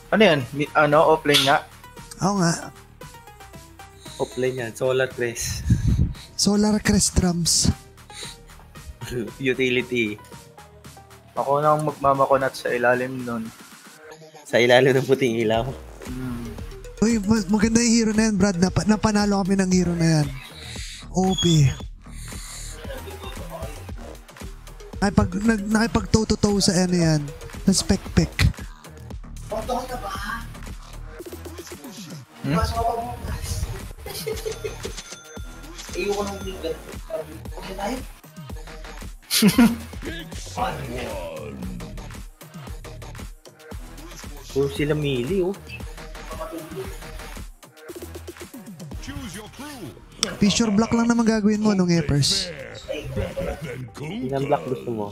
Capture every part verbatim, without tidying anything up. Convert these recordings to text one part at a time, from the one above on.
Ano yan? Ano? Offline nga? Oo nga. Offline yan. Solar Crest. Solar Crest drums. Utility. Ako nang magmamakunat sa ilalim nun. Sa ilalim ng puting ilaw. Hmm. Uy, maganda yung hero na yan, Brad. Nap- napanalo kami ng hero na yan. O P. Nakipag, nag, nakipag-toe-to-toe sa ano yan. Sa spec-pec. Hmm? Ayoko nang bigat. Okay tayo? Puro sila mili, oh. Fissure block lang naman gagawin mo nung Epers. Ilang block gusto mo?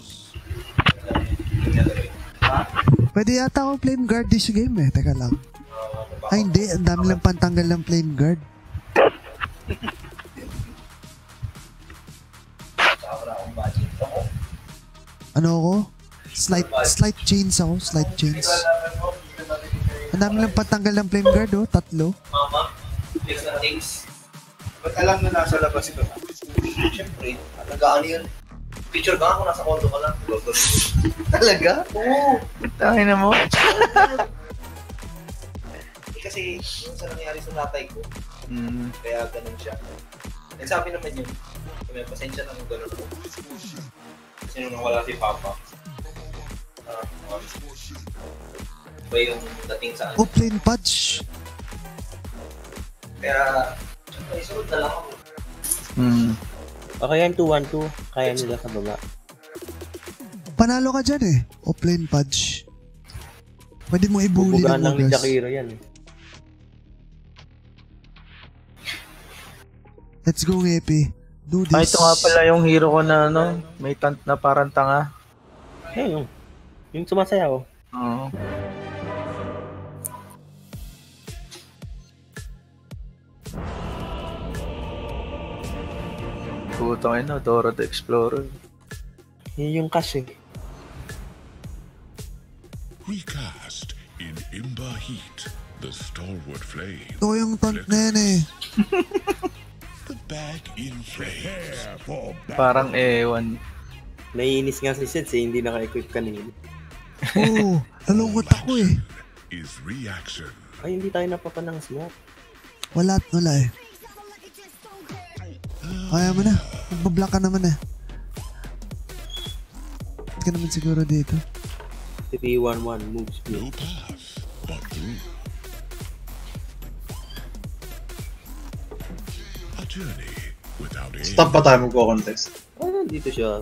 Pwede yata ako flame guard this game eh. Teka lang. Ay hindi, ang dami lang pantanggal ng flame guard. Ano ako? Slight, slight chains ako, slight chains. Ang dami lang pantanggal ng flame guard oh, tatlo. Mama, fix na things. Ba't alam na nasa labas ka? Siyempre, nag-ano yun? Picture ka ako, nasa condo ka lang. Talaga? Oo. Tangin na mo. Eh, kasi, yung sa nangyari sa tatay ko, Hmm. kaya ganun siya. Nagsabi naman yun, may pasensya na kung ganun ako. Kasi nung nawala si Papa, ah, uh, iba yung dating sa Oh, plain patch. Kaya, siyempre, isunod na lang ako. Hmm. Okay yan, two one two. Kaya nila sa baba. Panalo ka dyan eh. O plain patch. Pwede mo ibuli Bubugaan ng lang ni ugas. Jakiro yan, eh. Let's go, Epi. Do this. Ay, ito nga pala yung hero ko na ano, may tant na parang tanga. Hey, yung, yung sumasayaw. Oo. Putang ina, Dora the Explorer. Yun yung cash, eh. Recast in Imba Heat, the stalwart flame. Ito yung taunt na yan eh. The bag in flames. Parang ewan. Naiinis nga si Sets, eh. Hindi naka-equip kanina. Oo, nalungkot ako eh. Is reaction. Ay, hindi tayo napapanang smoke. Wala at wala eh. Kaya mo na. Magbablock ka naman eh. Hindi ka naman siguro dito. three one one move speed. No path, but through. A journey without aim. Stop pa tayo magko-contest. Oh, nandito siya.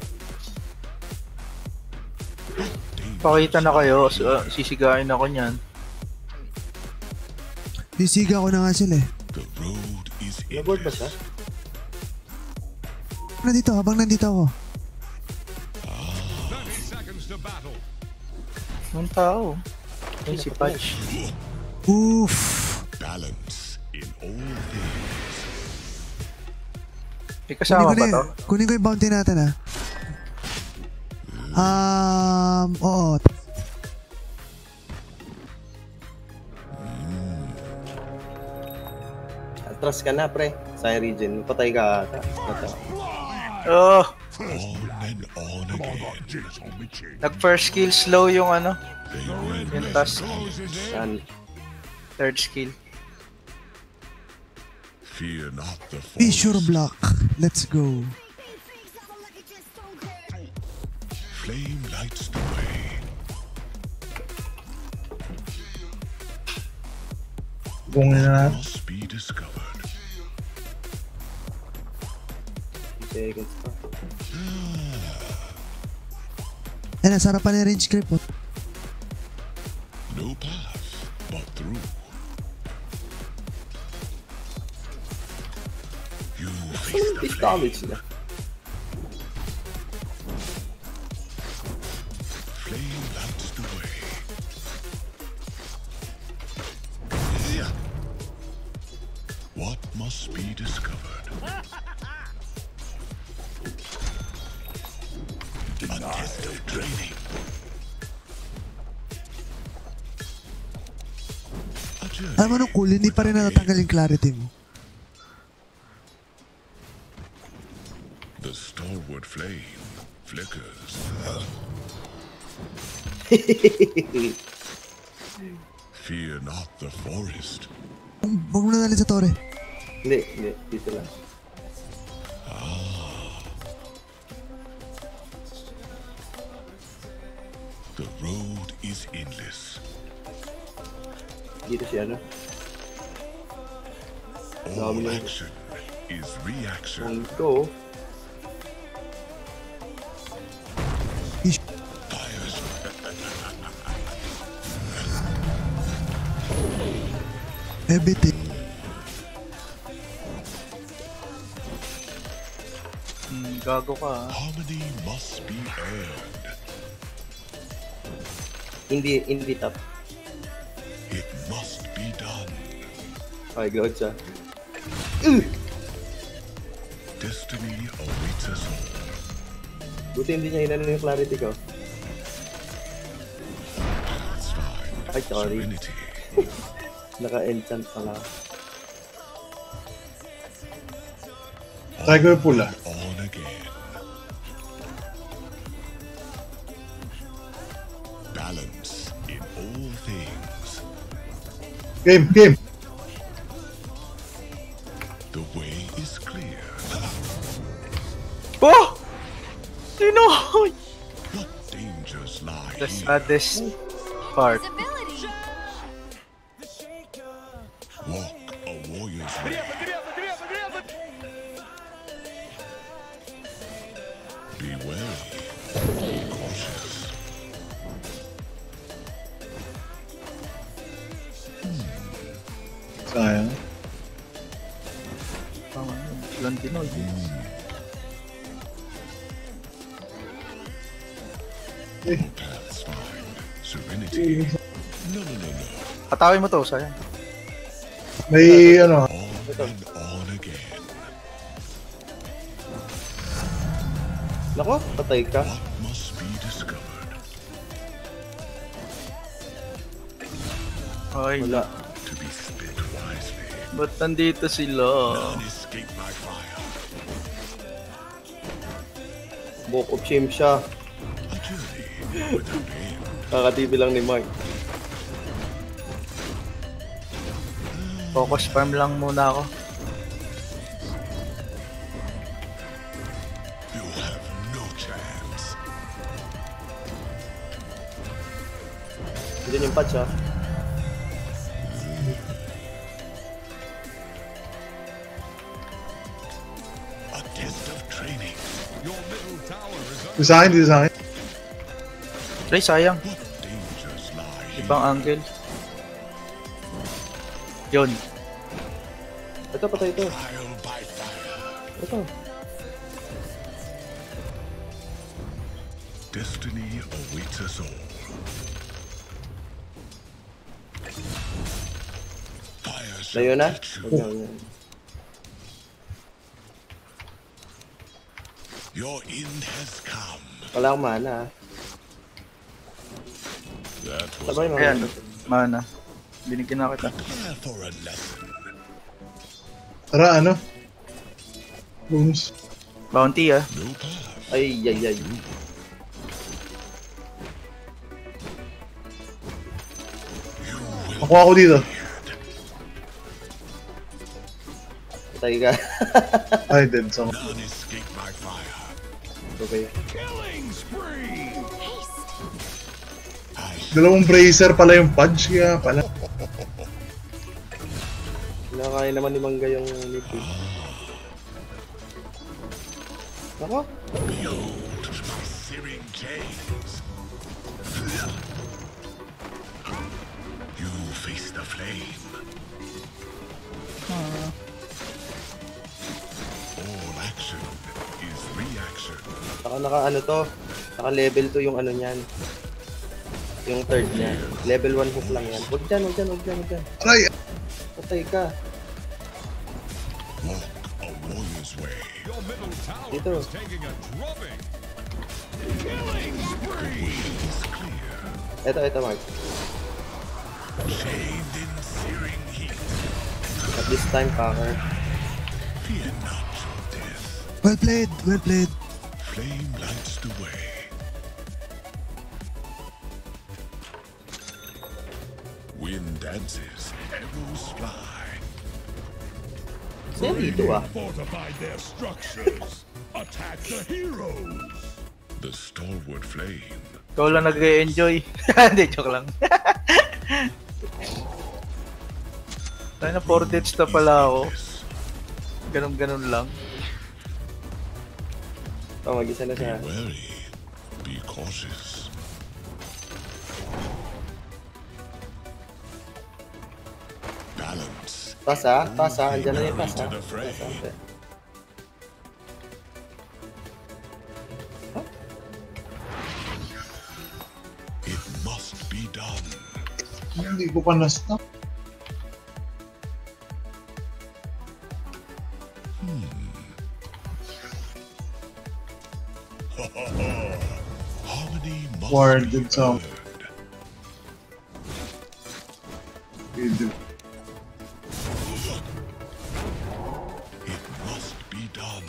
Pakita na kayo, so, sisigain ako niyan. Sisiga ko na nga sila eh. The road is Nag-board ba siya? Nandito, habang nandito ako. Ang tao. Ay, si Patch. Oof. balance in all things. May kasama ba Kunin ko, na, to? yun. Kunin ko yung bounty natin ah. Um, oo. Atras ka na, pre. Sa region. Patay ka ata. Ata. Oh! On and on again. Nag-first skill slow yung ano. They win. Yung task. Yan. Third skill. Fear not the Fissure force. block. Let's go. Flame lights the way. Kung na Must be discovered. Seconds pa. Eh, nasa harapan yung range creep oh. No path, but through. You face the Big flame. damage na. Flame lights the way. What must be discovered? A test of training. journey Alam mo nung cool, hindi pa rin natatanggal yung clarity mo. The stalwart flame flickers. Fear not the forest. Huwag mo na nalit sa tore. Hindi, hindi. Dito lang. The road is endless. Dito si ano. All Dami ng- action is reaction. Dito. Fires. Everything. Hmm, gago ka ah. Harmony must be earned. Hindi, hindi top. It must be done. Ay, god siya. Destiny awaits us all. Buti hindi niya inano yung clarity ko. Paths find Ay, sorry. serenity. Naka-enchant pala. Try ko yung pula. On again. Balance in all things. Game, game. The way is clear. Oh! Sino? What dangers lie The here? saddest part. Walk a warrior's way. Be wary. Be cautious. Sayang. Tama yun. Lantinoy. Paths find serenity. No, no, no, no. Patawin mo to, sayang. May ano, On and on again. Nako, patay ka. What must be discovered Ay, Wala. to be spent wisely. ba't nandito sila? None escape my fire. Walk of shame siya. A journey without end. Kakatibi lang ni Mark. Focus farm lang muna ako. You have no chance. Diyan yung patch ha. A test of training. di sa akin, di sa akin. Ay, sayang. What dangers lie here? Ibang angle. Yun. Ito, patay ito. Trial by fire. Ito. Destiny awaits us all. Fire shall Layo na? teach you. Huwag na, huwag na. Your end has come. Wala akong mana ha. That was Sabay mo. Ayan, mana. Binigyan na kita. prepare for a lesson. Tara, ano? Booms. Bounty ah. No path. Ay, ay, ay. You will Makuha ko dito. Patay ka. Ay, dead. So, none escape my fire. Okay. Killing spree. I dalawang bracer pala yung punch, kaya pala. Nakakain naman ni Mangga yung niti. Ako? behold my searing chains. You face the flame. All action is reaction. Saka naka ano to. Naka level two yung ano niyan. Yung third niya. Level one hook lang yan. Huwag dyan, huwag dyan, huwag dyan, huwag dyan. Aray! Patay ka. Walk a warrior's way. Dito. The way is clear. Eto, eto, Mark. Chained in searing At this time, Packer. Fear not your death. Well played, well played. Flame lights the way. Wind dances, arrows fly. Sino dito ah? Fortified their structures. Attack the heroes. The stalwart flame. Ikaw lang nag-enjoy. Hindi, joke lang. Tayo na four deaths na pala ako. Ganun-ganun lang. Oh, mag-isa na Be siya. wary. Be cautious. Balance. Pass ah, pass ah. Andiyan na yung pass ah. To the fray. Pass, ah. It must be done. Hindi ko pa na-stop. Harmony must Ward be did some. earned. It must be done.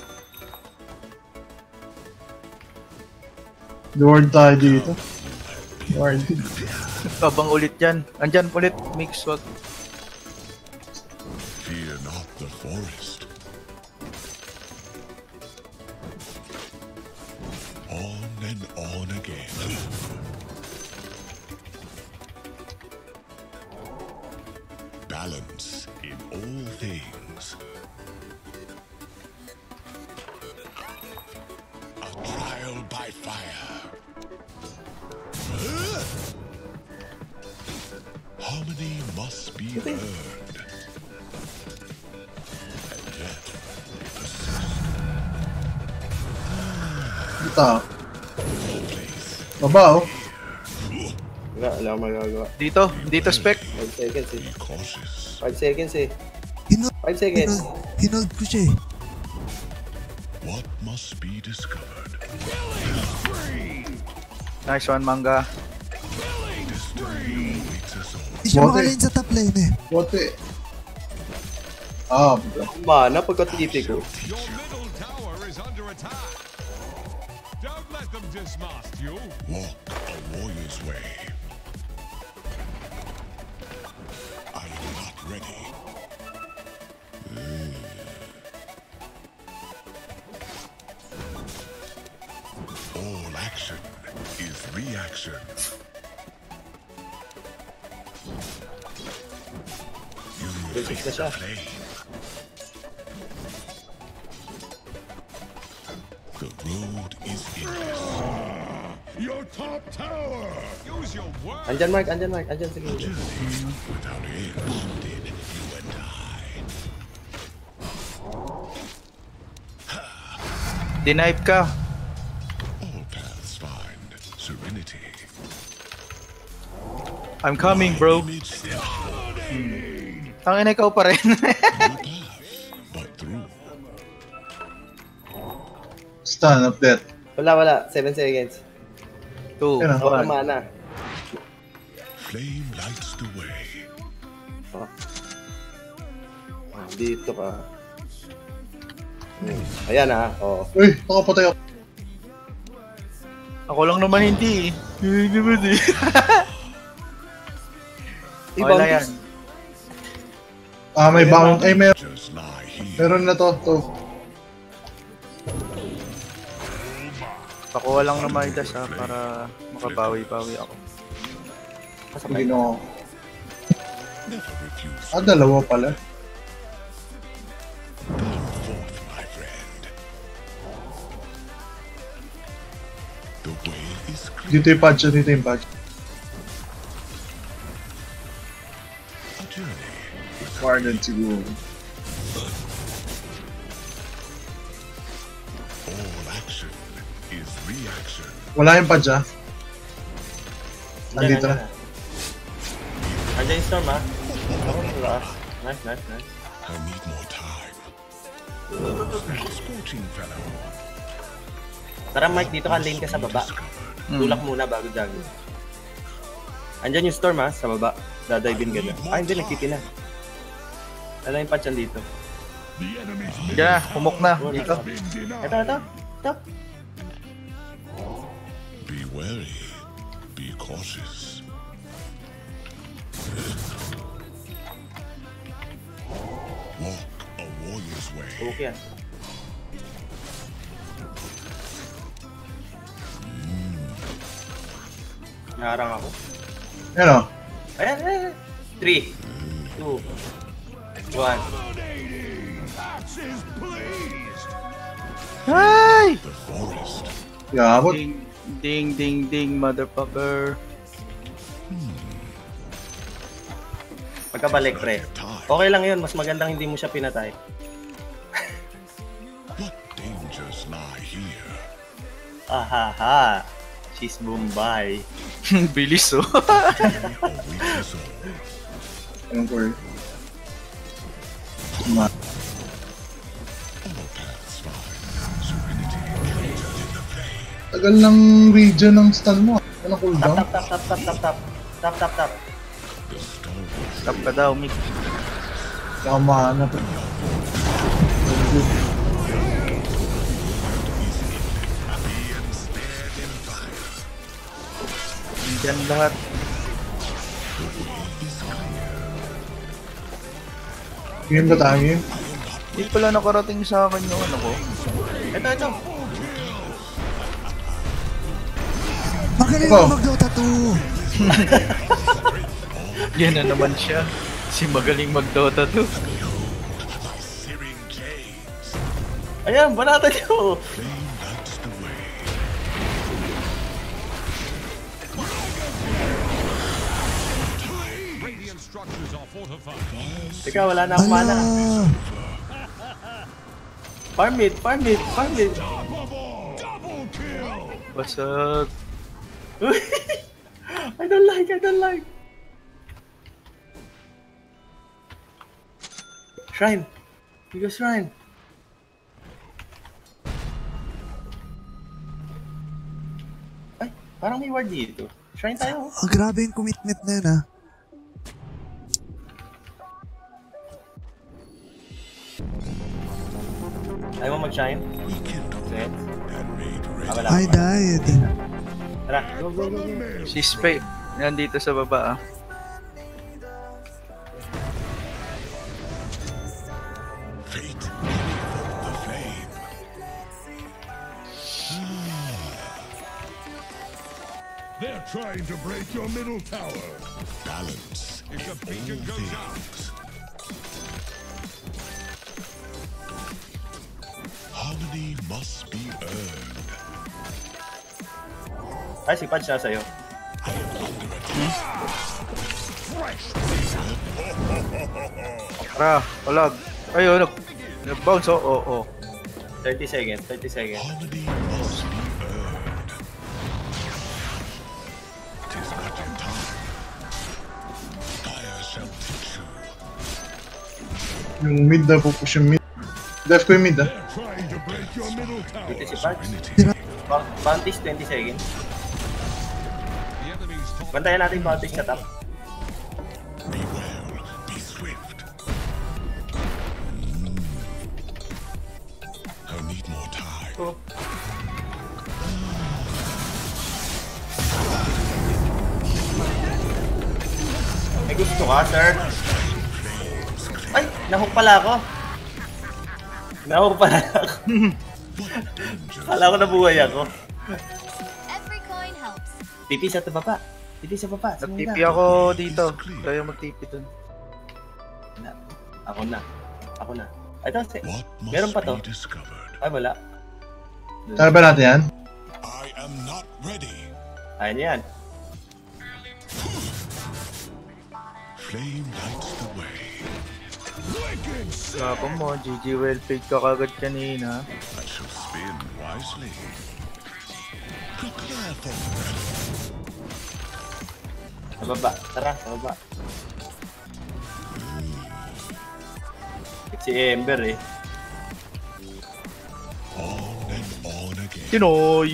Lord tayo dito. Lord. Abang ulit yan. Andyan ulit. Mix what? Fear not the forest. On and on again. Balance in all things. A trial by fire. Harmony must be earned. And yet, Dito. Baba oh. Wala, wala akong magagawa. Dito. Dito spec. five seconds eh. be cautious. five seconds eh. Hinold, five seconds. hinold, hinold ko siya eh. What must be discovered? Nice one, Manga. Destiny awaits us all. Hindi siya Bote. makalin sa top lane eh. Bote. Ah, bro. Mana pagka-T P ko. Your middle tower is under attack. Don't let them dismast you. Walk a warrior's way. Are you not ready? Mm. All action is reaction. You Basic na face siya. the flame. The road is endless. Your top tower. Use your word. Andyan Mark, andyan Mark, andyan sa gilid. Without end, did you and I. Denied ka. All paths find serenity. I'm coming, bro. Image still Tangina, ikaw pa rin. no path, but through. Stun up death. Wala, wala. seven seconds. Two, Yan ah. Wala one. mana. Flame lights the way. Oh. Ah, dito ka. Hmm. Ayan ah. Oh. Uy, nakapatay ako. Ako lang naman hindi. Hindi naman eh. Ibang Wala yan. Ah, may bound. Ay, meron. Just lie here. Meron na to. To. Pakuha lang naman ito sa para makabawi-bawi ako. Hindi na ako. Never refuse. Ah, dalawa pala. Come forth, my friend. The way is clear. Dito yung patch. Dito yung patch. A journey. Warden siguro. All action is reaction. Wala yung patch ah. Nandito na. Andyan yung storm ah. Oh, wala. Nice, nice, nice. I need more time. Scorching fellow. Tara Mike, dito ka lane ka sa baba. Tulak muna bago jungle. Andyan yung storm ah, sa baba. Dadive in ka na. Ah, hindi, nagtitina. Ano yung patch dito? The enemy's Yeah, humok na. Oh, Dito. been denied. Ito, ito. Ito. Be wary. Be cautious. Walk a warrior's way. Okay yan. Naharang ako. Yan o. Ayan, ayan, ayan. three, two, one. Axe is pleased. Ay! The forest. Yabot. Ding, ding, ding, ding, motherfucker. Pagkabalik, pre. Okay lang yun. Mas magandang hindi mo siya pinatay. What dangers lie here? Ahaha. She's Bombay. Bilis oh. Await the soul. Don't worry. Ma. All paths find serenity anchored in the flame. Tagal ng region ng stun mo. Ano cooldown? Tap, tap, tap, tap, tap, tap. Tap, tap, tap. The stalwart Tap ka daw, Mick. Tama na to. Diyan lahat. Game ba tayo game? Hindi pala nakarating sa akin yung ano ko. Ito, ito. Magaling Oh. ako mag-Dota two. Yan na naman siya. Si magaling mag-Dota two. searing chains. Ayan, banatan nyo. Flame lights the way. Radiant structures are fortified. Teka, wala na akong mana. Ala. Farm it, farm it, farm it. Double kill. Basag. I don't like, I don't like. Shrine. We go shrine. Ay, parang may ward dito. Shrine tayo. Oh, grabe yung commitment na yun ah. Ayaw mo mag-shrine? We killed Set. and made Ah, ready. wala. I died. Tara, go, go, go, go. Si Spade. Nandito sa baba ah. Fate can evoke the flame. They're trying to break your middle tower. Balance. If the beacon all goes out, things. Harmony must be earned. Ay, si Pad siya sa'yo. I am under attack. Tara, palag. Ayun, nag... Nag-bounce oh. Oo, oh, oh. thirty seconds, thirty seconds. Harmony must be earned. Tis not in time. Fire shall teach you. Yung mid na pupush yung mid. Def ko yung mid ah. they're trying to break your middle tower. Dito si Pad. Serenity. Ba- Bounties, twenty seconds. The enemy's top Bantayan natin bounties sa top. Be well, be swift. Mm. I need more time. Oh. May gusto ka, sir? Ay, nahook pala ako. Nahook pala ako. Kala ko nabuhay ako. Every coin helps. Pipi sa baba. Pipi sa baba. Sino Nag-T P na? ako dito. Kaya mag-T P dun. Na. Ako na. Ako na. Ito, si... What must Meron pa to? be discovered? Ay, wala. Tara ba natin yan? I am not ready. Ayan yan. Flame lights the way. Sako mo, G G well played ka kagad kanina. I shall spin wisely. Prepare for battle. Sa baba. Tara, sa baba. Si Ember eh. On and on again. Tinoy!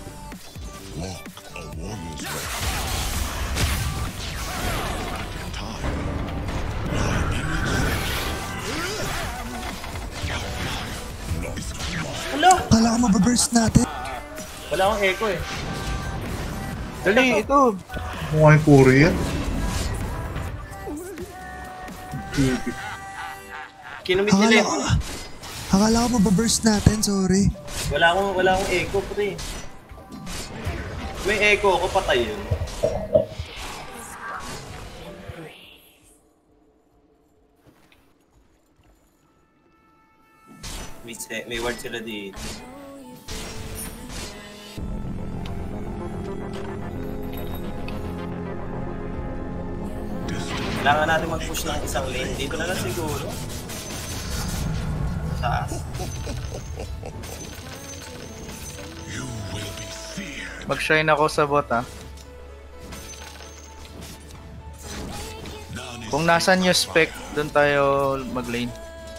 Walk a warrior's way. Back in time. ko mababurst natin. Wala akong echo eh. Dali, ito. Mukha yung puri yan. Stupid. Kinumit nila Akala eh. ko, akala ko mababurst natin, sorry. Wala akong, wala akong echo, pre. May echo ako, patay yun. May, se- may word sila dito. Kailangan natin mag-push ng isang lane. Dito na lang siguro. Taas. You will be feared. Mag-shine ako sa bot, ha. None is Kung nasan yung spec, doon tayo mag-lane.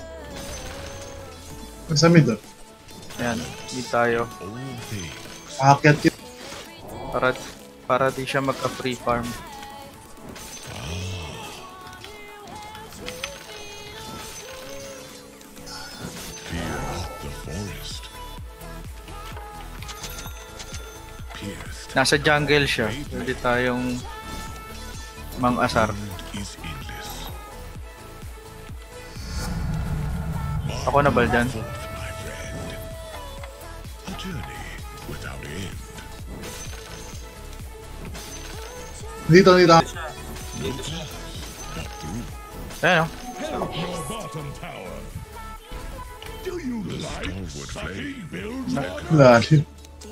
Sa mid ah. Ayan, di tayo. all things. Aakyat yun. Para, para di siya magka-free farm. Fear not the forest. Pierced Nasa jungle siya. Pwede tayong mang-asar. is endless. Ako na ba dyan? Forth, my friend. A journey without end. Dito, dito. Dito siya. Ayan, oh. Help your bottom tower. Do you like Stalwart sucking flame. builds? Lalim.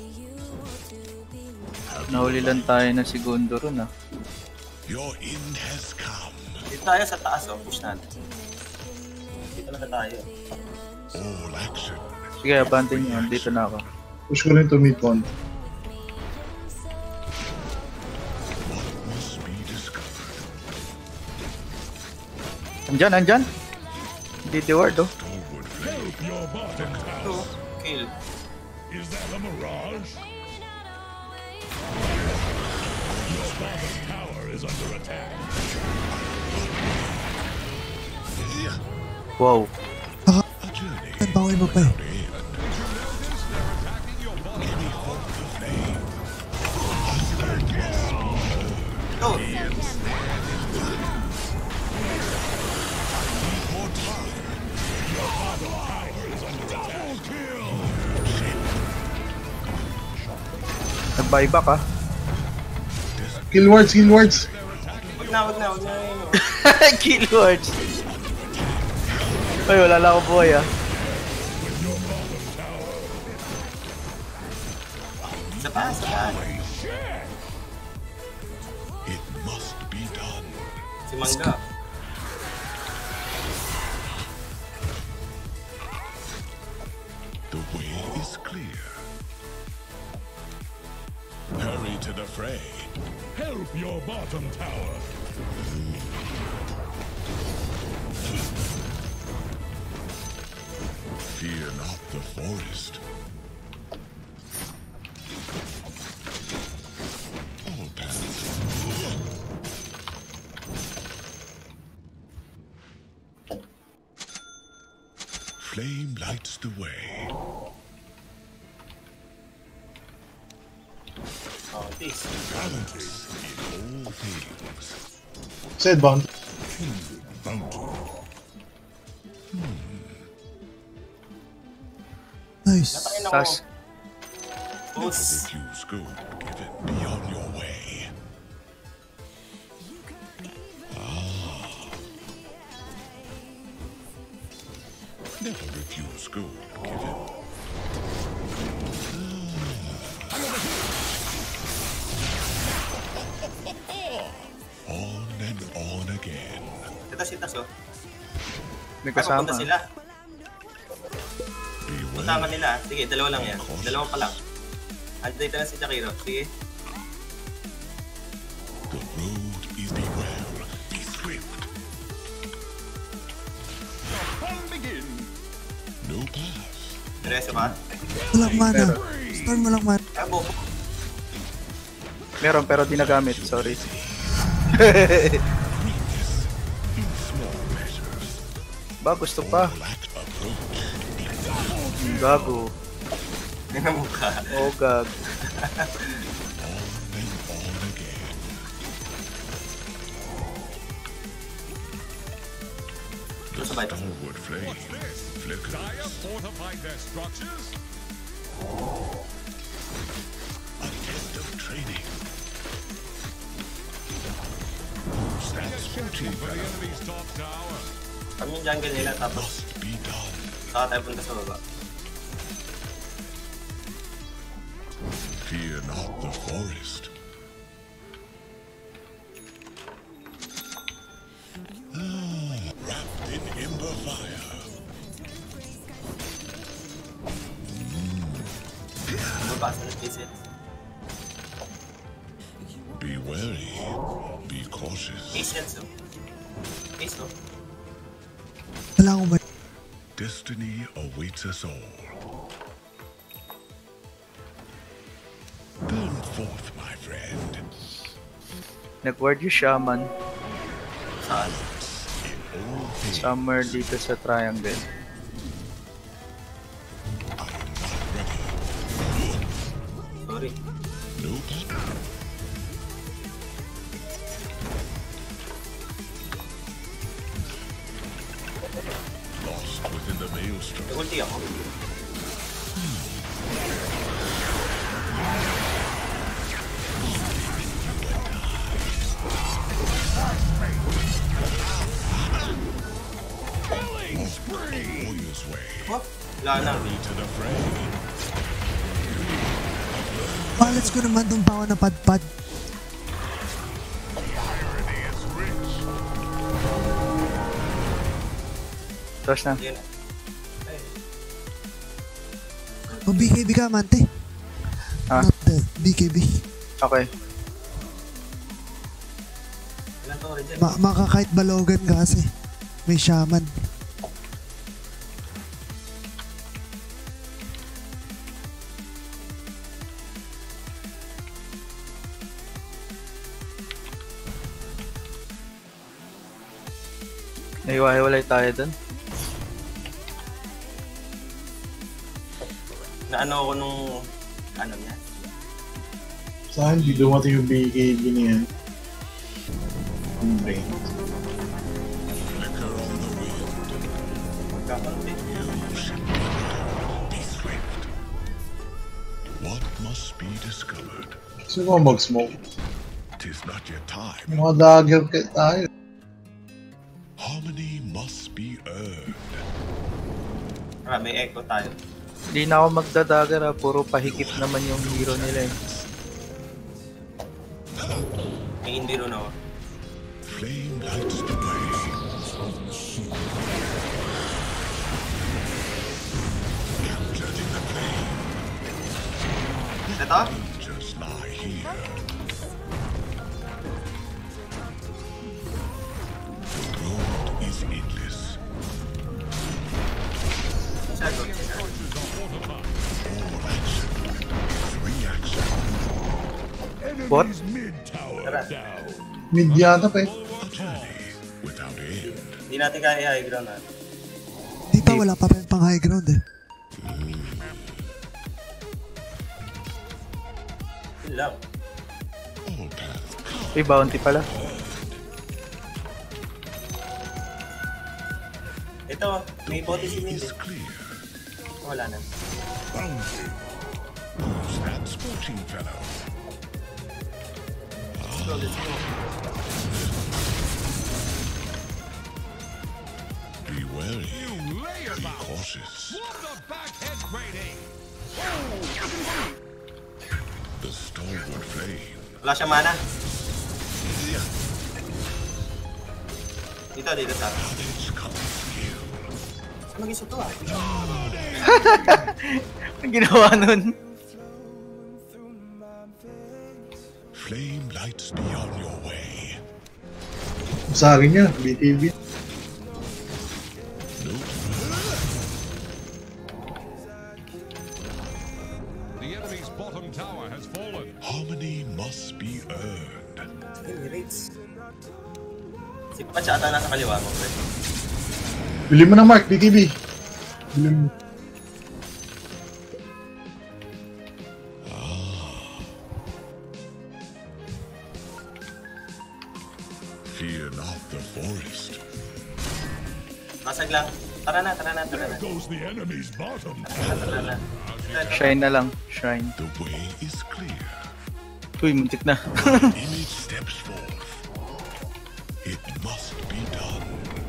Nahuli lang tayo ng segundo ron, ah. Your end has come. Dito tayo sa taas, oh. Push natin. Dito na tayo. All action. Sige, abandon nyo. Dito na ako. Push ko rin to mid con. What must be discovered. Andyan, andyan. Hindi the word, oh. Stalwart flame. Help your bottom tower. Ito. Kill. Is that a mirage? Your bottom tower is under attack. Wow. Baka A journey bawal mo pa eh. without end. Ito. Nag-buyback, ah. Kill wards, kill wards. Wag na, wag na, wag na yun. oh. Kill words. Ay, wala lang ako buhay, ah. Sa taas, sa taas. It must be done. Si Mangga. The way is clear. Hurry to the fray. Help your bottom tower. Fear not the forest. All paths. Flame lights the way. Oh, this. Balance in all things. Set bound. Nice. Natakin ako. Tas, Boss. Refuse go. Give it beyond your way. Ah. Never refuse go. Give it. On and on again. Itas, itas, oh. may Ay, kasama. pupunta sila. Beware. Puntahan nila. Sige, dalawa lang yan. Dalawa pa lang. Andito na si Jakiro. Sige. The road is beware. Be swift. No path. Diretso ba? Walang mana. Storm walang mana. Ah, bobo. Meron pero di nagamit. Sorry. Small measures. Ba, gusto pa. Lack approach. Gago. Ang mukha. Oh, gag. On and on again. The stalwart flame What's this? flickers. Dire fortified their structures? A test of training. Who's that sporting For the fellow? enemy's top tower. Kami yung jungle nila, tapos Must be done. saka tayo punta sa baba. Fear not the forest. Ah, wrapped in ember fire. Baba, sa visit. Be wary. Be cautious. Patience, oh. Pace, oh. Wala akong ba- Destiny awaits us all. Burn forth, my friend. Nag-ward yung shaman. Saan? In all things, Somewhere dito sa triangle. I am not ready. Sorry. Nope. Lost within the maelstrom. Nag-ulti ako. Warrior's way. What? Wala na. To the fray. Balance ko naman tong bawa na padpad. Tapos na. Yun na. Ay, O B K B ka, Mante. Ah. Not the B K B. Okay. ilan to rin dyan? Ma makakahit balogan ka kasi. May shaman. Naiwahiwalay tayo dun. Naano ako nung... Ano niya? Saan di dumating yung B K B niyan? Okay. Flicker on the wind. Magkakalapit. Be swift. What must be discovered? Sino ba mag-smoke? Tis not yet time. Mga dagger kaya tayo. Harmony must be earned. Ah, may echo tayo. Hindi na ako magdadagar ha. Puro pahikip naman yung hero nila eh. May hindi rin ako. Flame lights the way. Captured in the flame. Ito? Just lie here. The road is endless. Shadow. All action is reaction. What? Mid tower Tara. down. Mid yata pa eh. A journey without end. Hindi natin kaya i-high ground natin. Di pa, wala pa rin pang high ground eh. Yun lang. All paths May bounty pala. Ito, may bote si Mindy. is clear. Wala na. Boundary. Who's that sporting fellow? Be wary. You lay Be about. cautious. What the backhead rating? The stalwart flame. Wala siya mana. Dito, dito sa akin. Knowledge comes here. Saan mag-isa to ah? Ang ginawa nun? Flame lights be on your way. Sa akin niya, B K B. Nope. The enemy's bottom tower has fallen. Harmony must be earned. Hey, rates. Si Patch ata nasa kaliwa mo, pre. Bili mo na Mark, B K B. Bili mo. Fear not the forest. Basag lang. Tara na, tara na, tara na. There goes the enemy's bottom. Tara na, tara na. Shrine na lang. Shrine. The way is clear. Uy, muntik na. Image steps forth. It must be done.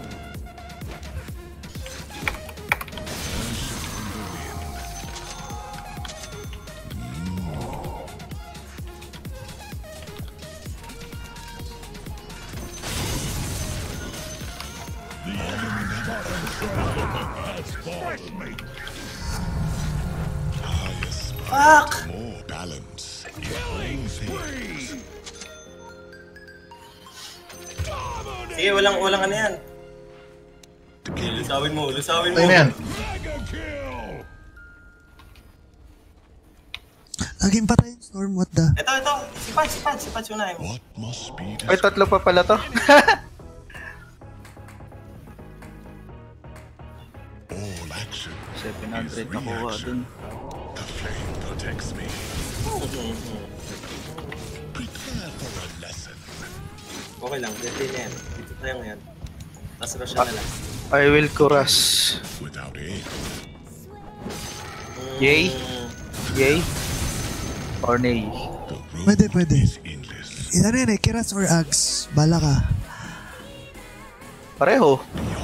Fuck! More balance. Killing spree. Sige, walang, walang ano yan. Lusawin mo, lusawin mo. Tayo na yan. Mega kill. Laging patay yung Storm, what the? Ito, ito. Si Pats, si Pats, si Pats unahin mo. What must be Ay, tatlo pa pala to. all action seven is hundred nakuha dun. reaction. The flame protects me. Prepare for a lesson. Okay lang, deadly na yan. Dito tayo ngayon. Mas rush na lang. I will kuras. Without aim, Yay? Yay? Or nay? the road Pwede, pwede. is endless. Ano yun eh, Kiras or Axe? Bala ka. Pareho.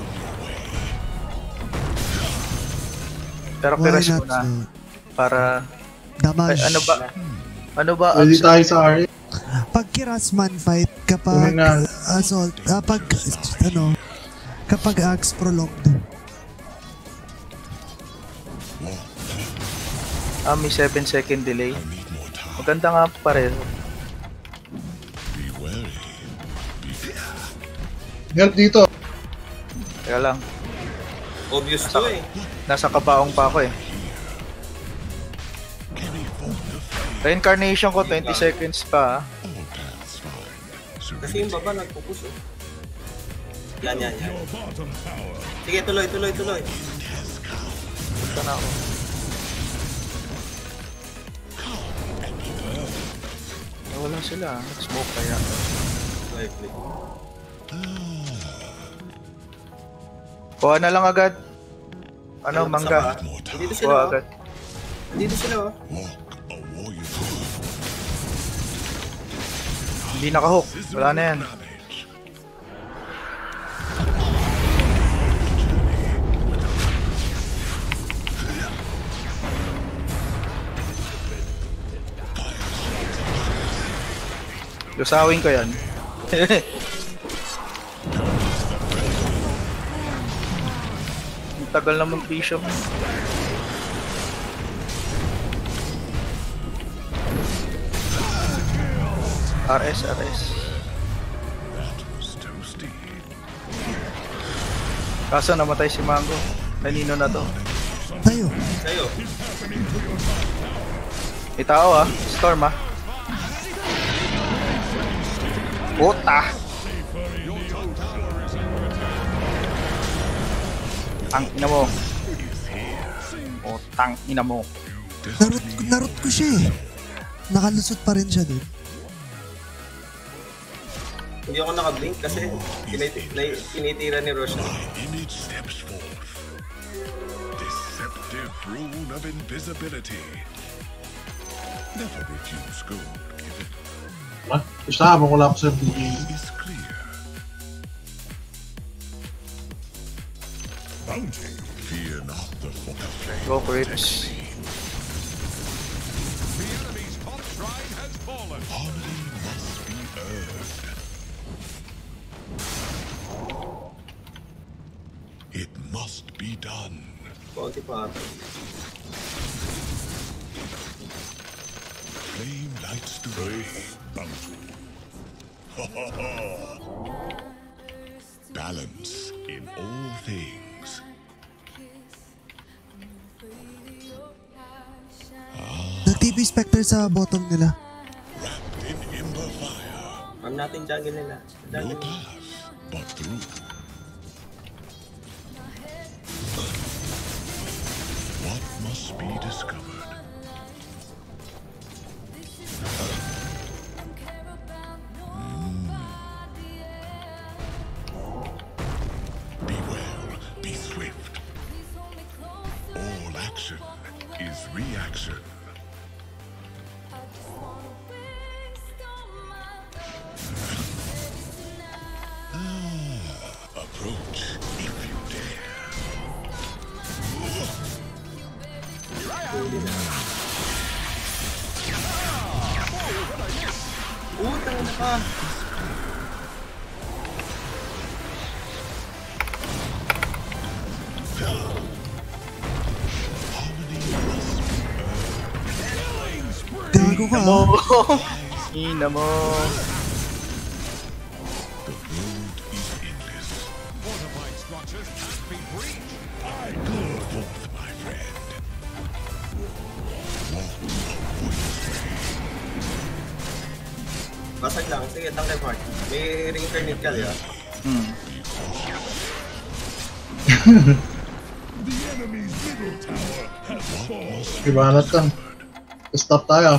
Pero Why kiras not? muna. So, Para... damage. Ay, ano ba? Ano ba? Pwede ang- tayo sa R A. Pag Kiras man fight, kapag Tunay na. assault, ah, pag, ano, kapag Axe prolonged. Ah, may seven second delay. I need more time. Maganda nga pareho. Be wary. Help dito. Kaya lang, Obvious to eh. nasa kabaong pa ako eh. Carry forth the flame. Reincarnation ko, twenty seconds pa ah. All paths find. Kasi yung baba nagpupush eh. Yan, yan, yan. Your bottom tower. Sige, tuloy, tuloy, tuloy. Punta na ako. Eh, wala sila. Smoke kaya. Tuloy, tuloy. Kuha na lang agad. Ano, Ayun, mangga. masama. More time. Dito Kuha sila oh. agad. Dito sila oh. Walk a warrior. Hindi nakahook. Wala na yan. Damage. Lusawin ko yan. Ang tagal na mag-bishop. R S, R S. That was toasty. Kaso namatay si Mango. Kanino na to? Tayo. Sa'yo. May tao ah. Storm ah. Puta! Ang ina mo. Putang ina mo. Narut, narut ko siya eh. Nakalusot pa rin siya dun. Hindi ako nakablink kasi tiniti- na- tinitira ni Roshan. Image steps forth. Deceptive rune of invisibility. Never refuse gold given. Ha? Basta habang wala ko sa B G. Is clear. Bounty. Fear not the fo- the flame. Go Crips. The enemy's top shrine has fallen. Harmony must be earned. It must be done. Bounty pa. Flame lights the way. Bounty. Balance in all things. Nag-T P Spectre sa bottom nila. Wrapped in ember fire. Farm natin jungle nila. No Jungle. path but through. What must be discovered? Gago ka. Mo. Ina mo. The road is endless. Fortified structures can't be breached. I go forth, my friend. Walk a warrior's way. Basag lang. Sige, tangkay part. May reincarnate ka, di ba? Hmm. The enemy's middle tower has fallen. Ibanat lang. Stop tayo.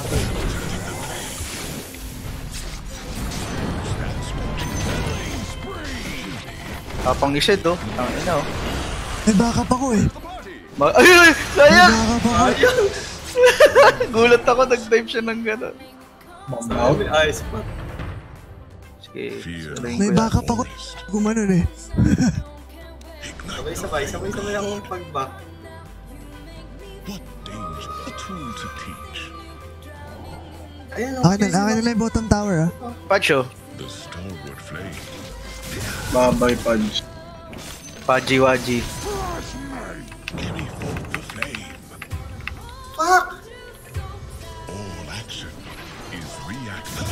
Tapang ni Shed, oh. Ang ina, oh. May backup ako eh. Ma- ay, ay, May sayang! backup ako. Gulat ako, nag-dive siya ng gano'n. Mambaw. Ayos pa. Sige, Fear. sabihin May ko yan. backup ako. Gumanon eh. Sabay-sabay. Sabay-sabay akong pag-back. What danger? A tool to teach. Ayan, Akin na, akin na lang yung bottom tower ah. Pacho, The stalwart flame. Babay, Pudge. Paji-waji. Carry forth the flame. Fuck! All action is reaction.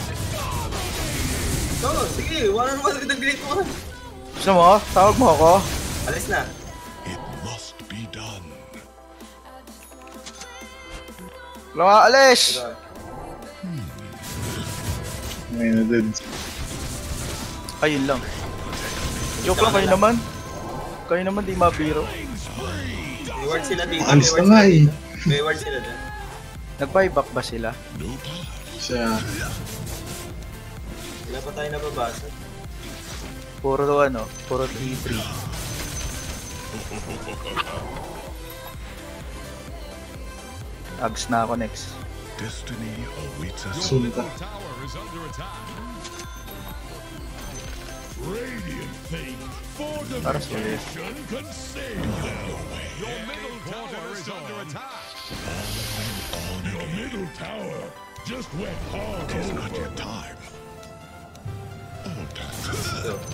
So, sige. Wala naman sa great one. Gusto mo? Tawag mo ako? Alis na. It must be done. Wala nga, alis! Ngayon na din. Ayun lang. Joke lang, kayo naman. Kayo naman, di mabiro. May ward sila dito. Alis may na ward nga sila eh. dito. May ward sila dyan. Nag-buyback ba sila? No path. Siya. Wala pa tayo nababasa. Puro ano, puro T three. Ags na ako next. Destiny awaits us. Your Sulta. middle tower is under attack. Radiant faith. Para sa ulit. Fortification can save them. Your middle tower is under attack. Your middle tower just went hard. It is not yet time. All time. So.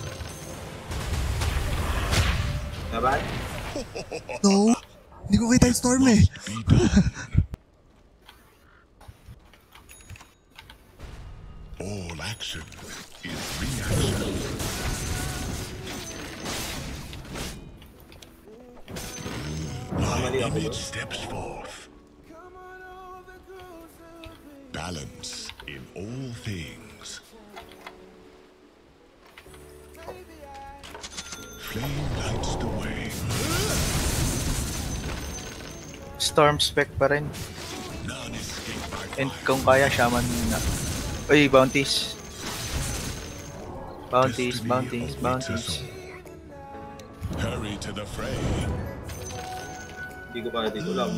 Laban? No. Hindi ko kita yung storm eh. Be done. All action is reaction. Kamali ako Image doon. steps forth. Balance in all things. Flame lights the way. Storm spec pa rin. None escape my And fire. kung kaya, shaman na. Uy, bounties. Bounties, Destiny bounties, awaits us bounties. all. Hurry to the fray. Hindi ko pa dito lang.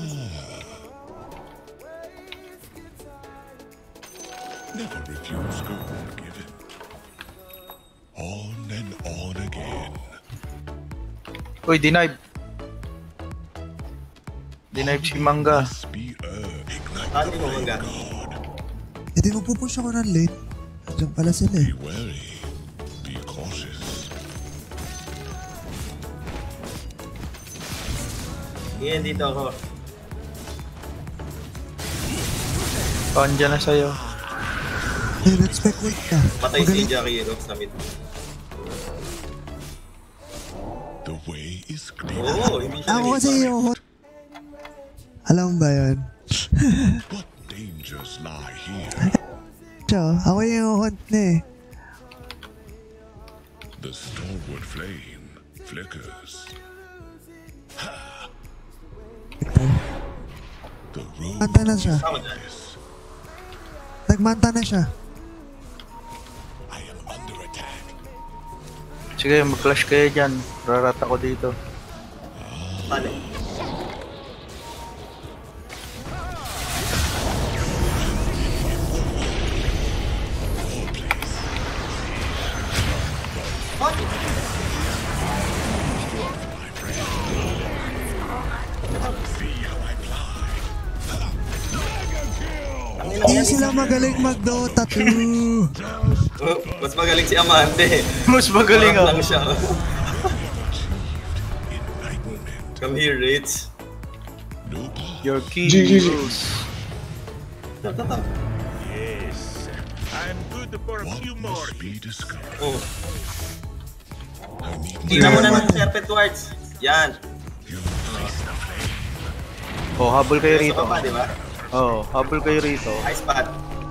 Never refuse gold given. On and on again. Uy, denied. Denied si Manga. Must be earned. Ignite Saan the mo flame mangga? god. E di magpupush ako ng lane. Diyan pala sila eh. Be wary. Be cautious. Ngayon dito ako. Panja na sa'yo. Eh, let's speculate ka. Patay si Magaling. Jackie Hero sa mid. The way is clear. Oo, hindi siya Ako nag- kasi yung hot. Alam mo ba yun? What dangers lie here? Siya, ako yung hot na eh. The stalwart flame flickers. The road Manta na siya. Ako dyan. is. Nagmanta na siya. I am under attack. Sige, mag-clash kayo dyan. Rarat ako dito. Paano? See how I fly. Ang ina Hindi yan, sila isa- mag magaling mag-Dota two. Oh, mas magaling si Amante. Mas magaling Parang ako. lang siya. Come here, Rich. Your key G G G. rules. Tap, tap, tap. Yes, I'm good for a few more. Be discovered. Oh, I need tingnan mo na ng Serpent Wards. Yan. Oh, habol kayo Gusto rito. ka pa, di ba? Oh, habol kayo rito. Ice Path.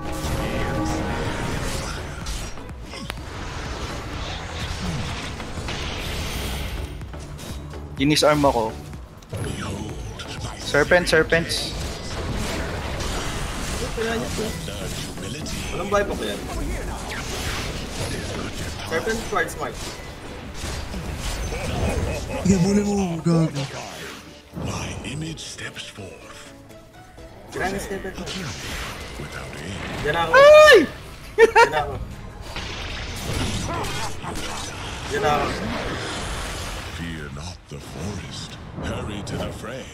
Ginis-arm ako. Serpent, serpents. Kaya niya to. Walang buhay pa ko yan. Serpent Wards, Mark. Sige, bulin mo. Gago. My image steps forth. Kailangan yung Serpent Wards. Without aim, Yan ako. Ay! Yan ako. Yan ako. fear not the forest. Hurry to the fray.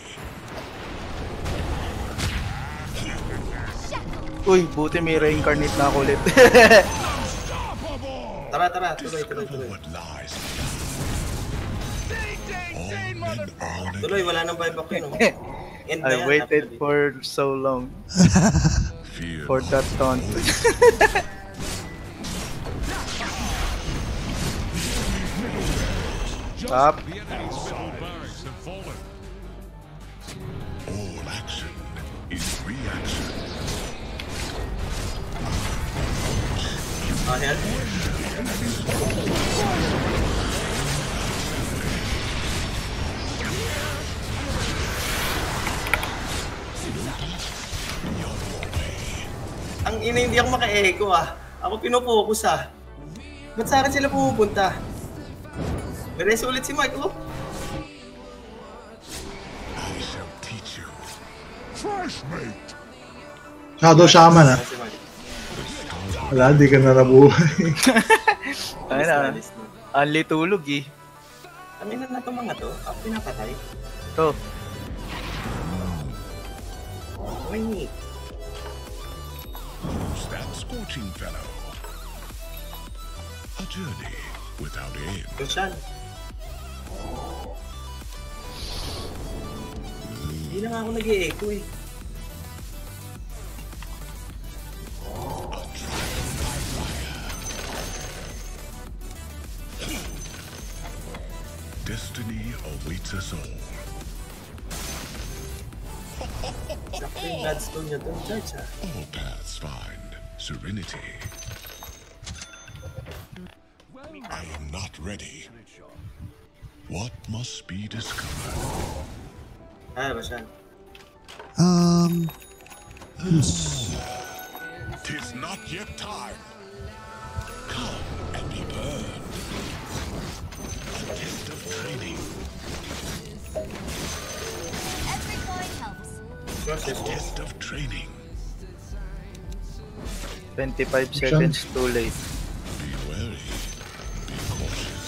Uy, buti may reincarnate na ako ulit. Tara, tara. Tuloy, tuloy, tuloy. What lies all men are Tuloy, wala nang buyback yun. Oh. End na I yan, waited actually. for so long fear for that taunt. Up. The enemy's middle barracks have fallen. all action is reaction. Ah, help. Ang ina, hindi ako maka-echo ah. Ako pinopokus ah. Ba't sa akin sila pumupunta? May reso ulit si Mike, oh. I shall teach you. Fresh mate. Shadow Shaman ah. Si Mike. Wala, di ka na nabuhay. Ayun na. Alis na. Only tulog eh. Ang ina na itong mga to, ako pinapatay. Ito. Uy, Who's that scorching fellow? A journey without aim. Roshan. Hindi na nga ako nag-e-echo eh. A dragon by fire. Destiny awaits us all. Sakto yung Bloodstone niya doon, Judge ah. All paths find serenity. I am not ready. What must be discovered? Ah, Roshan. Um, Tis not yet time. Come and be burned. A test of training. Every coin helps. Process A mo. test of training. twenty-five seconds too late. Be wary. Be cautious.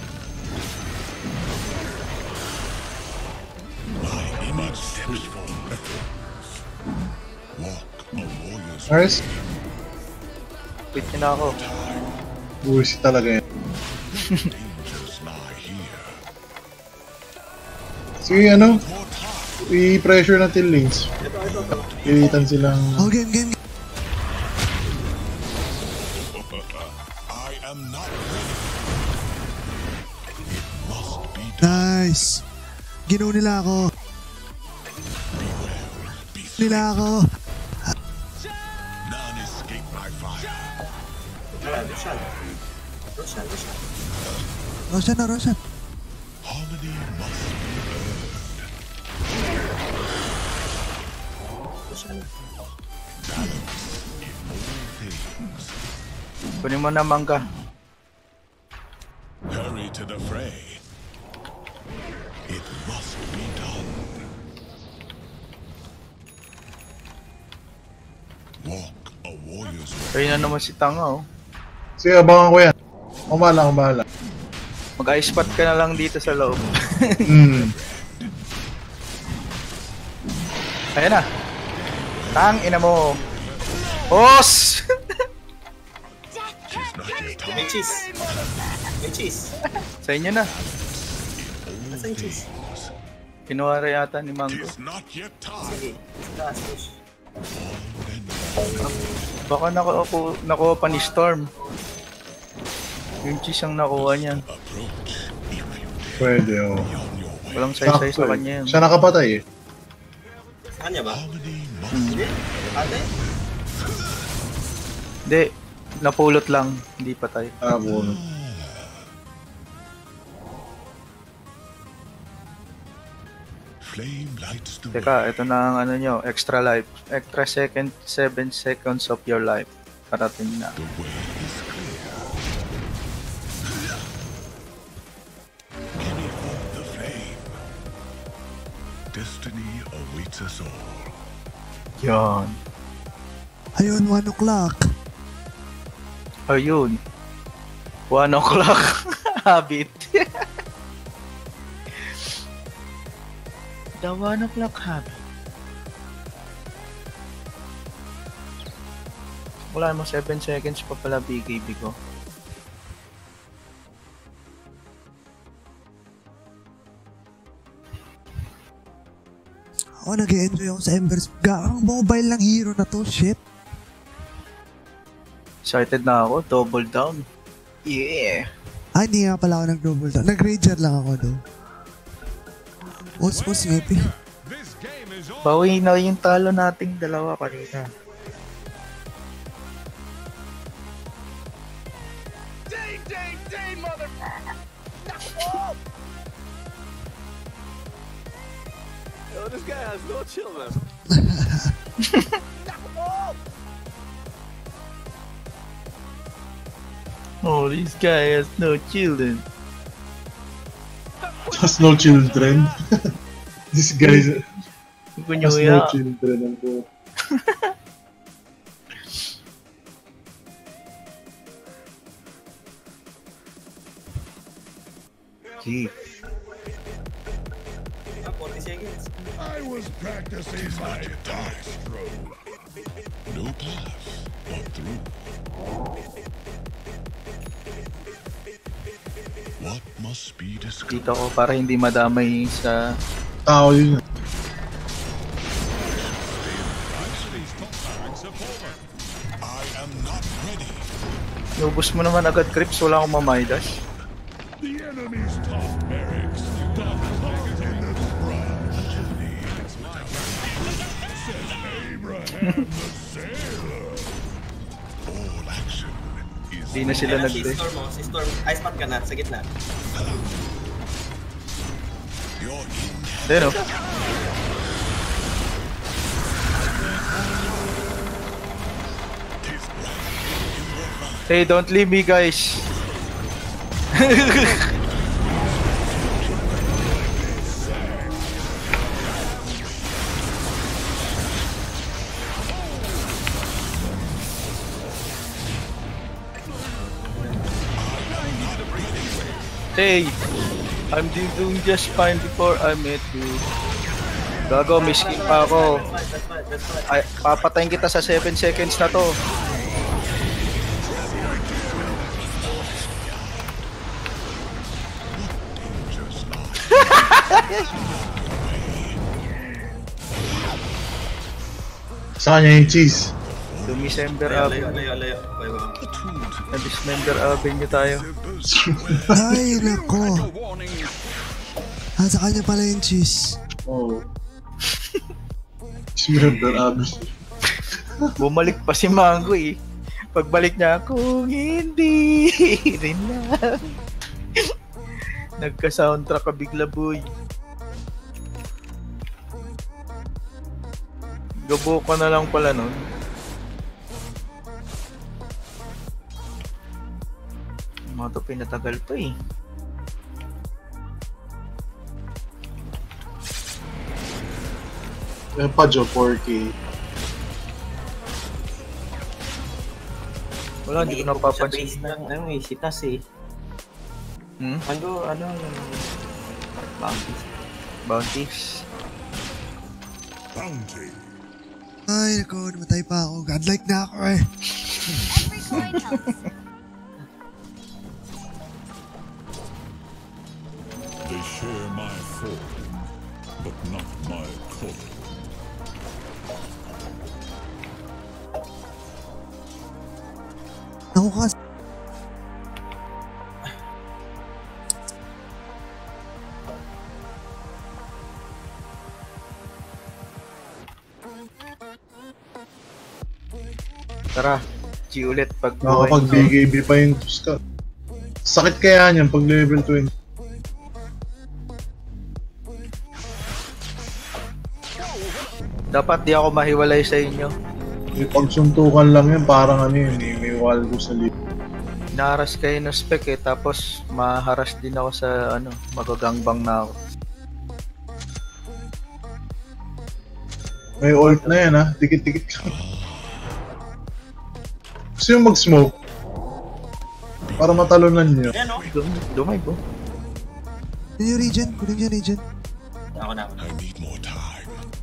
My image steps forward. Walk a warrior's Nice. Quit nyo na ako. Buwisi talaga yan. dangers lie here. Sige, ano? I-pressure natin lanes. Pilitan silang... oh, game, game, game. I am not ready. It must be done. Nice. Ginaw nila ako. Be Nila ako. none escape my fire. Ah, Roshan. Roshan, Roshan. Roshan na, Roshan. Harmony must be earned. Roshan. Balance in all things. Kunin mo na mangga. Hurry to the fray. It must be done. Walk a warrior's way. Kayo na naman si Tanga oh. Sige, abangan ko yan. Umala, umala. Mag-ice spot ka na lang dito sa loob. Hmm. Ayan na. Tang ina mo. Os! Tis not yet time. May cheese. May cheese. Sa inyo na. Nasaan yung cheese? Kinuha rin yata ni Mango. Tis not yet time. Sige. Taas, push. Baka nakuha, nakuha pa ni Storm. Yung cheese ang nakuha niya. Approach. If you Pwede, oh. Walang say-say sa Sakto, kanya eh. yun. Siya nakapatay eh. Sa kanya ba? harmony must Hindi. Ate? Hindi, napulot lang. Hindi patay. Ah, buo. flame lights the way. Teka, ito na ang ano nyo, extra life. Extra second, seven seconds of your life. Parating na. The way is clear. Carry forth the flame. Destiny awaits us all. Yan. Ayun, one o'clock. Ayun. One o'clock. Habit. The one o'clock habit. Wala mo, seven seconds pa pala B K B ko. Ako nag-enjoy ako sa Embers. Gaang mobile lang hero na to, shit. Excited na ako, double down. Yeah. Ah, hindi nga pala ako nag-double down. Nag-rager lang ako doon. Osmos ngepi. This game is all Bawi na yung talo nating dalawa kanina. Ding, ding, ding, mother... Yo, this guy has no chill, man. Oh, this guy has no children. Has no children. This guy has Kunyuya. no children. Ang po. Gee. Ah, forty seconds. I was practicing my dark stroll. No path, but through. What must be discovered? Dito ko para hindi madamay sa... Tao yun. These top barracks are fallen. I am not ready. Nubos mo naman agad, Crips. Wala akong mamay dash. The enemy's top barracks. The clock in the front. Says Abraham the sailor. All action is Hindi na sila Ayan, si nag-dash. Storm, oh. Si Storm. Ice pack ka na, sa gitna. your in. Then, oh. Hey, don't leave me, guys. Hey, I'm doing just fine before I met you. Gago, may skip pa ako. That's fine, that's fine. Ay, papatayin kita sa seven seconds na to. Sa kanya yung cheese. Dumisember Layo, layo, Avenue. layo, layo. Layo, layo. Na-Dismember Avenue tayo. Ay, nako. Ah, sa kanya pala yung cheese. Oh. Smurder abs. Bumalik pa si Mango eh. Pagbalik niya, kung hindi rin lang. Nagka-soundtrack ka bigla, boy. Gabo ka na lang pala nun. Mga to pinatagal pa eh. Yung pa Jo, four K. Wala, hindi ko Sa napapansin. base ng, ano eh, si Tas eh. Hmm? Ano, ano, yung... Bounties. Bounties. Bounty. Ay, naku, namatay pa ako. Godlike na ako eh. Every coin helps. They share my form, but not my calling. Ako kasi. Tara, G ulit pag Nakakapag B K B pa yung Tuska. Sakit kaya niyan pag level twenty. Dapat di ako mahiwalay sa inyo. May pagsuntukan lang yan, parang ano yun, may, may waldo sa lip. Naharas kayo ng spec eh, tapos maharas din ako sa ano, magagangbang na ako. May ult na yan ha, dikit-dikit lang. Gusto yung mag-smoke? Para matalunan nyo. Ayan o. Dum- Dumay po. Kunin yung region, kunin yung region. Ako na, ako na. I need more time.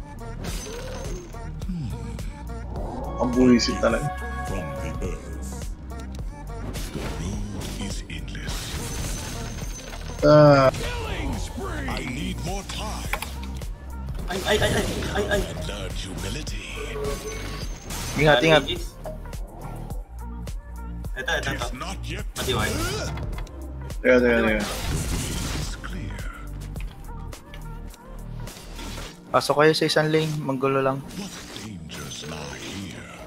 Ang buwisit talaga. From the earth. The road is endless. Ah, I need more time. Ay, ay, ay, ay, ay, ay. Learn humility. Ingat, ingat. Ito, ito, ito. It's not yet. Matiway. teka, teka, teka. It's clear. Pasok kayo sa isang lane, manggulo lang. What dangers lie here?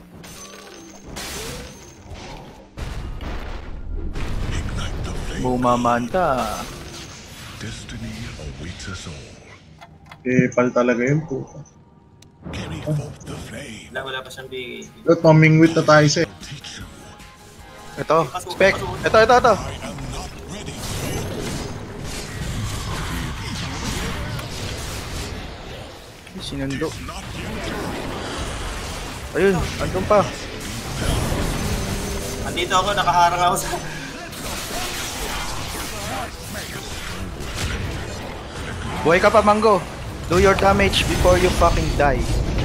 Ignite the flame. Bumamaan ka. Destiny awaits us all. Eh, pal talaga yun po. Carry forth the flame. Wala, wala pa siyang bigay. At mamingwit na tayo sa Teach you. Ito, spec. Ito, ito, ito. I am not ready. Sinundo. Not yet. Ayun, andun pa. Andito ako, nakaharang ako sa... Buhay ka pa, Mango. Do your damage before you fucking die.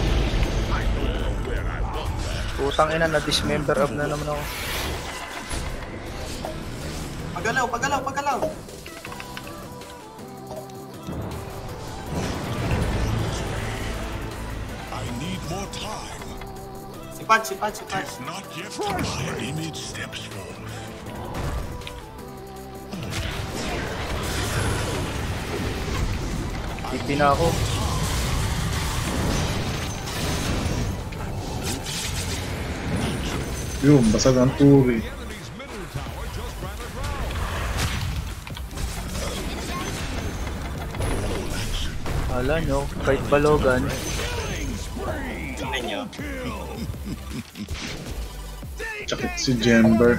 Putang ina, na-dismember up na naman ako. Pagalaw, pagalaw, pagalaw. I need more time. Si Pat, si Pat, si Pat. It's not yet. My image steps forth. Tipi na ako. yun, basag ang turi. The enemy's middle tower just ran aground. Hala nyo, kahit balogan. Tingnan nyo. Tsakit si Jember.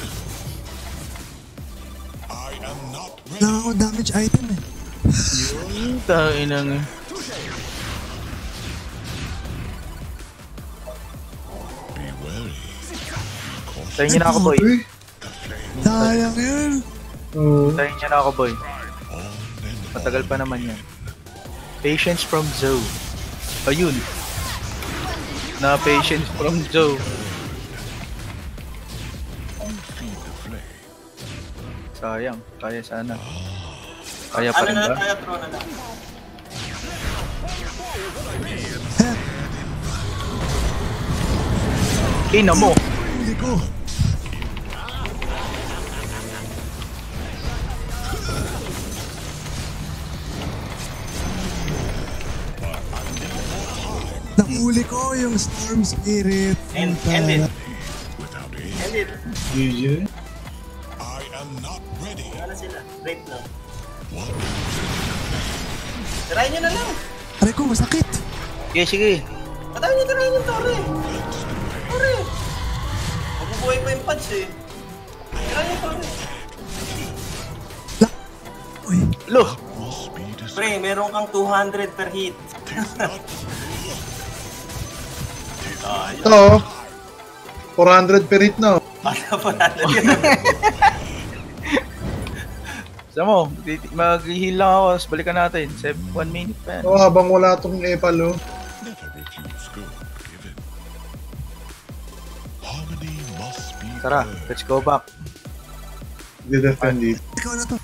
I am not ready. Kailangan ko damage item eh. Tain na nga. Be wary. Tayin niyo na ako, boy. Uy! Sayang yun. Oo. Tayin niyo na ako, boy. Matagal pa naman yan. Patience from Zoe. Ayun. Na patience from Zoe. Sayang. Kaya sana. Kaya pa Ano rin na lang ba? tayo, throw na lang. Ina mo! Hindi ko. Nahuli ko yung Storm Spirit. End, Puta. end it. Without aim. End it. G G. I am not ready. Wala sila. Rape lang. Tirahin nyo na lang. Aray ko, masakit. Sige, sige. Patayin nyo, tirahin nyo, Tore. Tore. Mabubuhay pa yung punch eh. Tirahin nyo, Tore. Uy, Lo! Speed is Pre, meron kang two hundred per hit. Ito, four hundred per hit na. Baka pa natin yun. Saan mo? Tit- Mag-heal lang ako, tapos balikan natin. Seven, one minute pa yan. Oh, habang wala tong epal, oh. never refuse good given. Tara, let's go back. Di-defend dito. Ikaw na to.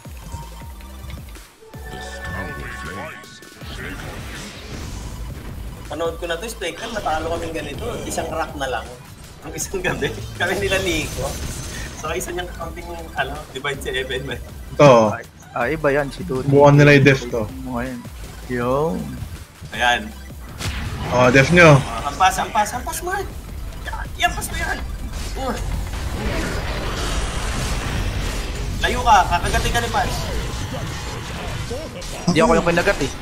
Panood ko na to, Spectre, natalo kaming ganito. Isang rack na lang. Ang isang gabi. Kami nila Nico. So, isa niyang counting, ano, divide seven. man. Ito. Ah, iba yan, si Tuti. Bukan nila yung def to. Ngayon. Yo. Ayan. Oh, def nyo. Uh, ampas, ampas, ampas, man. Yan, yampas mo yan. Uh. Layo ka, kakagating ka ni Paz. Hindi ako yung kinagat eh.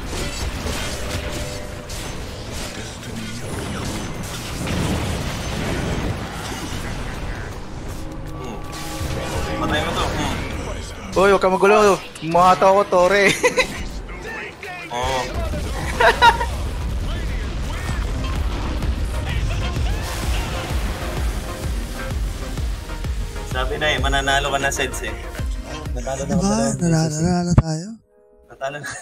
Hmm. Patay mo to. Hmm. Uy, huwag ka magulo. Mukha ako, Tore. Oo. Sabi na eh, mananalo ka na Seds eh. Natalo na Diba? ako na. Nalala, nalala tayo. Natalo na.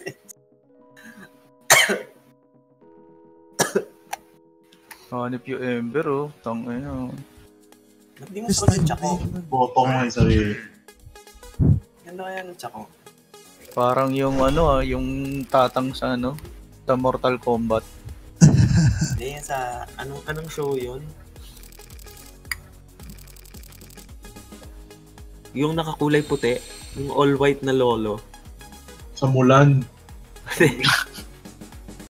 Hanip yung Ember oh. Tang ina. Ba't di mo This scroll time, yung Chaco? Boto ko nga yung sarili. Ganda kaya ng Chaco. Parang yung ano ah, yung tatang sa ano, sa Mortal Kombat. Hindi, sa anong, anong show yun? Yung nakakulay puti, yung all white na lolo. Sa Mulan.